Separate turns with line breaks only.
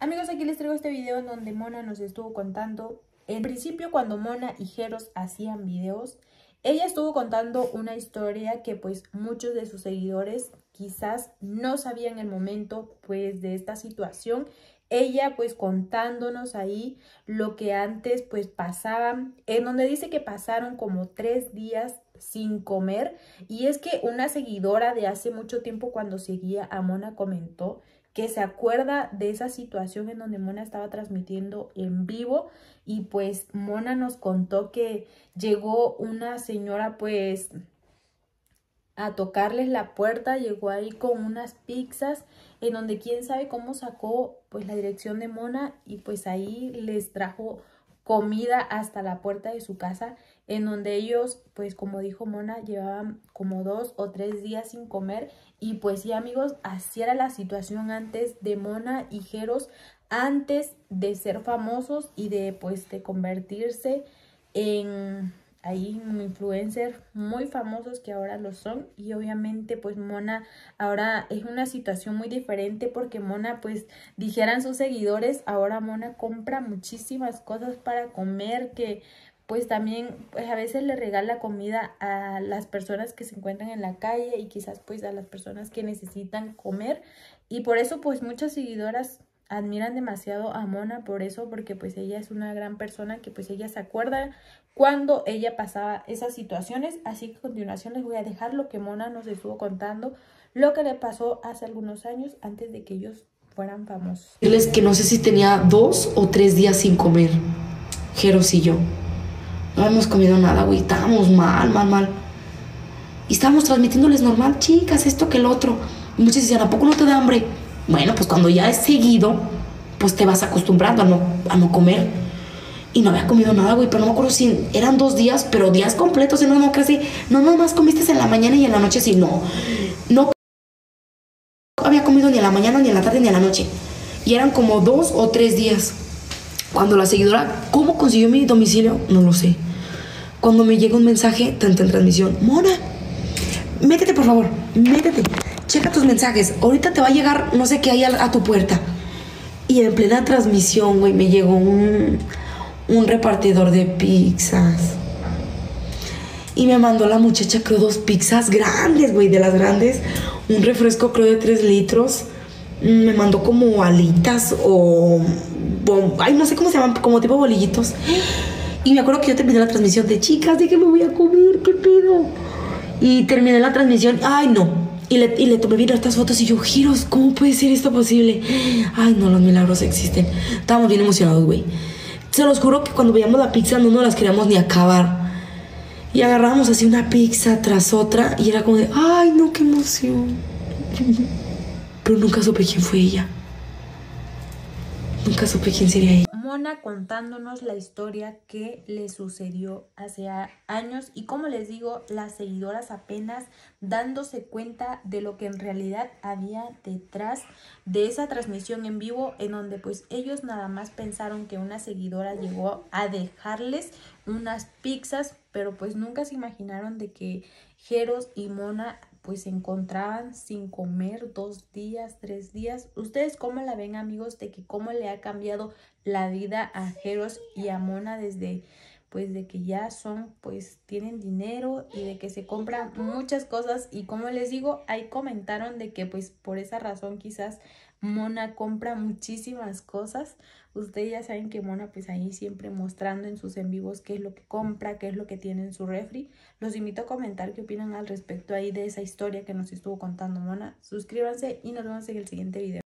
Amigos, aquí les traigo este video en donde Mona nos estuvo contando. En principio, cuando Mona y Jeros hacían videos, ella estuvo contando una historia que pues muchos de sus seguidores quizás no sabían el momento pues de esta situación. Ella pues contándonos ahí lo que antes pues pasaban, en donde dice que pasaron como 3 días sin comer. Y es que una seguidora de hace mucho tiempo, cuando seguía a Mona, comentó que se acuerda de esa situación en donde Mona estaba transmitiendo en vivo y pues Mona nos contó que llegó una señora pues a tocarles la puerta, llegó ahí con unas pizzas en donde quién sabe cómo sacó pues la dirección de Mona y pues ahí les trajo comida hasta la puerta de su casa, en donde ellos pues como dijo Mona llevaban como 2 o 3 días sin comer. Y pues sí, amigos, así era la situación antes de Mona y Jeros, antes de ser famosos y de pues de convertirse en hay influencers muy famosos que ahora lo son. Y obviamente pues Mona ahora es una situación muy diferente, porque Mona pues dijeran sus seguidores, ahora Mona compra muchísimas cosas para comer, que pues también pues a veces le regala comida a las personas que se encuentran en la calle y quizás pues a las personas que necesitan comer. Y por eso pues muchas seguidoras admiran demasiado a Mona por eso, porque pues ella es una gran persona, que pues ella se acuerda cuando ella pasaba esas situaciones. Así que a continuación les voy a dejar lo que Mona nos estuvo contando, lo que le pasó hace algunos años antes de que ellos fueran famosos.
Decirles que no sé si tenía 2 o 3 días sin comer, Jeros y yo. No hemos comido nada, güey, estábamos mal. Y estábamos transmitiéndoles normal, chicas, esto que el otro. Y muchos decían, ¿a poco no te da hambre? Bueno, pues cuando ya es seguido, pues te vas acostumbrando a no comer. Y no había comido nada, güey, pero no me acuerdo si eran 2 días, pero días completos, no, casi, no, nomás comiste en la mañana y en la noche, sí, no había comido ni en la mañana, ni en la tarde, ni en la noche. Y eran como 2 o 3 días. Cuando la seguidora, ¿cómo consiguió mi domicilio? No lo sé. Cuando me llega un mensaje, tanto en transmisión, Mona, métete por favor, métete, checa tus mensajes, ahorita te va a llegar no sé qué hay a tu puerta. Y en plena transmisión, güey, me llegó un repartidor de pizzas. Y me mandó la muchacha, creo, 2 pizzas grandes, güey, de las grandes. Un refresco, creo, de 3 litros. Me mandó como alitas o... ay, no sé cómo se llaman, como tipo bolillitos. Y me acuerdo que yo terminé la transmisión de, chicas, ¿de qué me voy a comer? ¿Qué pedo? Y terminé la transmisión, ay, no. Y le tomé bien estas fotos y yo, Giros, ¿cómo puede ser esto posible? Ay, no, los milagros existen. Estábamos bien emocionados, güey. Se los juro que cuando veíamos la pizza no nos las queríamos ni acabar. Y agarrábamos así una pizza tras otra y era como de, ay, no, qué emoción. Pero nunca supe quién fue ella. Nunca supe quién sería ella.
Mona contándonos la historia que le sucedió hace años, y como les digo, las seguidoras apenas dándose cuenta de lo que en realidad había detrás de esa transmisión en vivo, en donde pues ellos nada más pensaron que una seguidora llegó a dejarles unas pizzas, pero pues nunca se imaginaron de que Jeros y Mona pues se encontraban sin comer 2 días, 3 días. ¿Ustedes cómo la ven, amigos, de que cómo le ha cambiado la vida a Jeros y a Mona desde pues de que ya son, pues tienen dinero y de que se compran muchas cosas? Y como les digo, ahí comentaron de que pues por esa razón quizás Mona compra muchísimas cosas. Ustedes ya saben que Mona pues ahí siempre mostrando en sus en vivos qué es lo que compra, qué es lo que tiene en su refri. Los invito a comentar qué opinan al respecto ahí de esa historia que nos estuvo contando Mona. Suscríbanse y nos vemos en el siguiente video.